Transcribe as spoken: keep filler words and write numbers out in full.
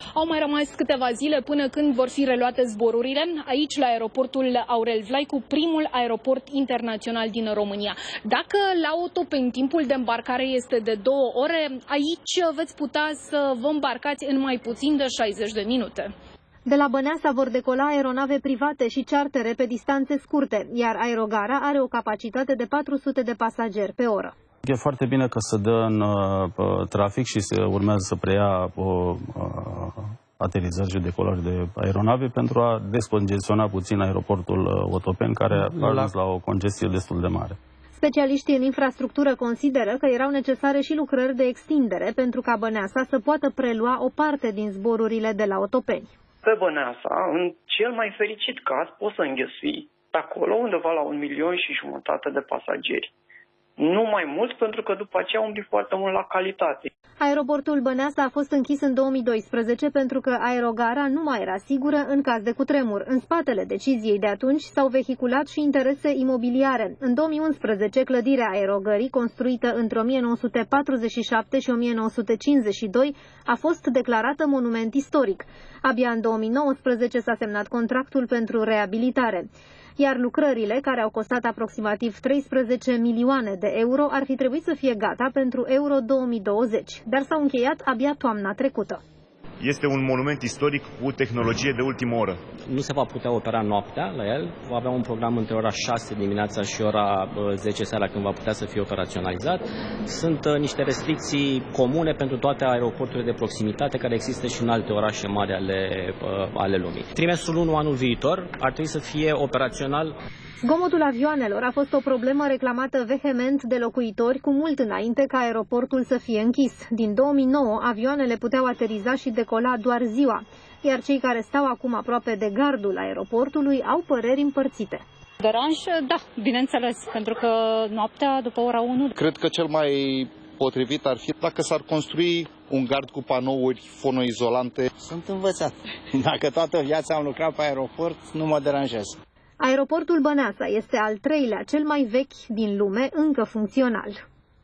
Au mai rămas câteva zile până când vor fi reluate zborurile aici la aeroportul Aurel Vlaicu, primul aeroport internațional din România. Dacă la Otopeni timpul de îmbarcare este de două ore, aici veți putea să vă îmbarcați în mai puțin de șaizeci de minute. De la Băneasa vor decola aeronave private și chartere pe distanțe scurte, iar aerogara are o capacitate de patru sute de pasageri pe oră. E foarte bine că se dă în uh, trafic și se urmează să preia uh, aterizări și decolări de aeronave pentru a descongestiona puțin aeroportul uh, Otopeni, care a ajuns la o congestie destul de mare. Specialiștii în infrastructură consideră că erau necesare și lucrări de extindere pentru ca Băneasa să poată prelua o parte din zborurile de la Otopeni. Pe Băneasa, în cel mai fericit caz, poți să înghesui pe acolo undeva la un milion și jumătate de pasageri. Nu mai mult, pentru că după aceea umbli foarte mult la calitate. Aeroportul Băneasa a fost închis în două mii doisprezece pentru că aerogara nu mai era sigură în caz de cutremur. În spatele deciziei de atunci s-au vehiculat și interese imobiliare. În două mii unsprezece, clădirea aerogării, construită între o mie nouă sute patruzeci și șapte și o mie nouă sute cincizeci și doi, a fost declarată monument istoric. Abia în două mii nouăsprezece s-a semnat contractul pentru reabilitare. Iar lucrările, care au costat aproximativ treisprezece milioane de euro, ar fi trebuit să fie gata pentru Euro două mii douăzeci, dar s-au încheiat abia toamna trecută. Este un monument istoric cu tehnologie de ultimă oră. Nu se va putea opera noaptea la el, va avea un program între ora șase dimineața și ora zece seara când va putea să fie operaționalizat. Sunt uh, niște restricții comune pentru toate aeroporturile de proximitate care există și în alte orașe mari ale, uh, ale lumii. Trimestrul unu anul viitor ar trebui să fie operațional. Zgomotul avioanelor a fost o problemă reclamată vehement de locuitori cu mult înainte ca aeroportul să fie închis. Din două mii nouă, avioanele puteau ateriza și decola doar ziua, iar cei care stau acum aproape de gardul aeroportului au păreri împărțite. Deranj, da, bineînțeles, pentru că noaptea după ora unu... Cred că cel mai potrivit ar fi dacă s-ar construi un gard cu panouri fonoizolante. Sunt învățat. Dacă toată viața am lucrat pe aeroport, nu mă deranjează. Aeroportul Băneasa este al treilea cel mai vechi din lume încă funcțional.